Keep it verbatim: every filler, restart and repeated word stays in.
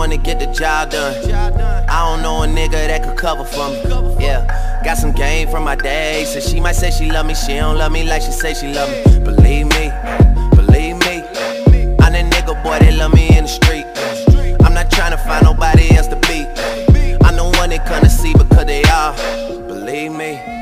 one to get the job done. I don't know a nigga that could cover for me. Yeah, got some game from my day. So she might say she love me, she don't love me like she say she love me. Believe me, believe me, I'm that nigga boy that love me in the street. I'm not trying to find nobody else to beat. I'm the one they couldn't see because they all believe me.